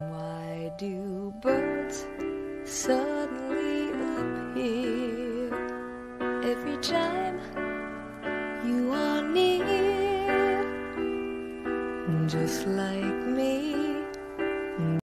Why do birds suddenly appear every time you are near? Just like me,